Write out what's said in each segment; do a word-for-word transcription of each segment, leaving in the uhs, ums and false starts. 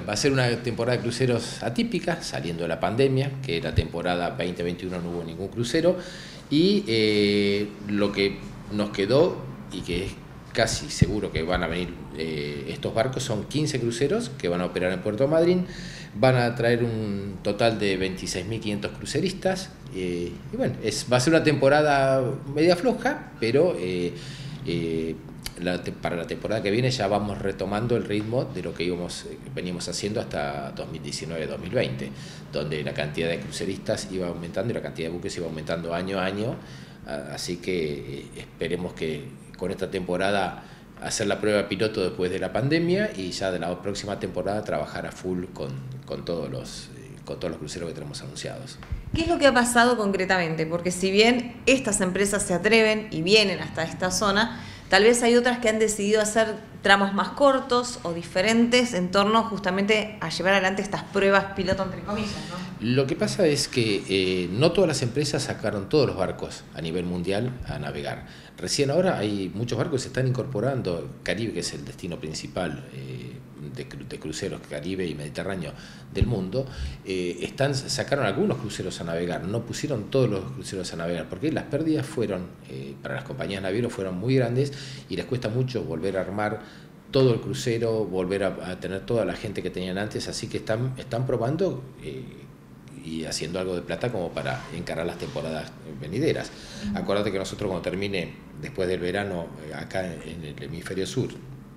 va a ser una temporada de cruceros atípica, saliendo de la pandemia, que la temporada veinte veintiuno no hubo ningún crucero, y eh, lo que nos quedó, y que es casi seguro que van a venir eh, estos barcos, son quince cruceros que van a operar en Puerto Madryn, van a traer un total de veintiséis mil quinientos cruceristas, eh, y bueno, es, va a ser una temporada media floja, pero eh, eh, La, para la temporada que viene ya vamos retomando el ritmo de lo que íbamos, veníamos haciendo hasta dos mil diecinueve dos mil veinte, donde la cantidad de cruceristas iba aumentando y la cantidad de buques iba aumentando año a año, así que esperemos que con esta temporada hacer la prueba piloto después de la pandemia y ya de la próxima temporada trabajar a full con, con, todos los, con todos los cruceros que tenemos anunciados. ¿Qué es lo que ha pasado concretamente? Porque si bien estas empresas se atreven y vienen hasta esta zona, tal vez hay otras que han decidido hacer tramos más cortos o diferentes en torno justamente a llevar adelante estas pruebas piloto, entre comillas, ¿no? Lo que pasa es que eh, no todas las empresas sacaron todos los barcos a nivel mundial a navegar. Recién ahora hay muchos barcos que se están incorporando. Caribe, que es el destino principal eh, de, de cruceros, Caribe y Mediterráneo del mundo, eh, están, sacaron algunos cruceros a navegar, no pusieron todos los cruceros a navegar, porque las pérdidas fueron, eh, para las compañías navieras fueron muy grandes y les cuesta mucho volver a armar todo el crucero, volver a, a tener toda la gente que tenían antes, así que están, están probando eh, y haciendo algo de plata como para encarar las temporadas venideras. Uh-huh. Acuérdate que nosotros cuando termine, después del verano, acá en el hemisferio sur,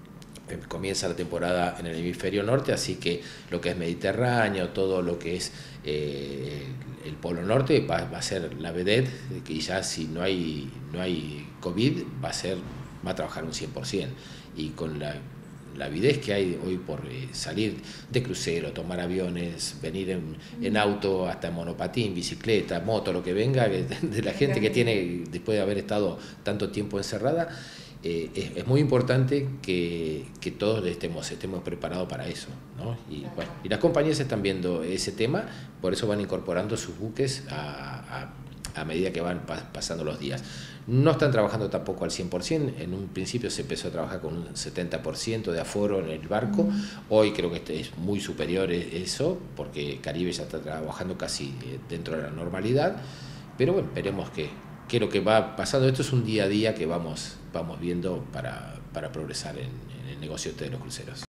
comienza la temporada en el hemisferio norte, así que lo que es Mediterráneo, todo lo que es eh, el Polo Norte va, va a ser la vedette, que ya si no hay, no hay COVID va a, ser, va a trabajar un cien por ciento, y con la la avidez que hay hoy por eh, salir de crucero, tomar aviones, venir en, en auto, hasta en monopatín, bicicleta, moto, lo que venga, de, de la gente que tiene, después de haber estado tanto tiempo encerrada, eh, es, es muy importante que, que todos estemos, estemos preparados para eso, ¿no? Y, bueno, y las compañías están viendo ese tema, por eso van incorporando sus buques a, a a medida que van pasando los días. No están trabajando tampoco al cien por ciento, en un principio se empezó a trabajar con un setenta por ciento de aforo en el barco, uh-huh. Hoy creo que este es muy superior eso, porque Caribe ya está trabajando casi dentro de la normalidad, pero bueno, esperemos que, que lo que va pasando, esto es un día a día que vamos, vamos viendo para, para progresar en, en el negocio de los cruceros.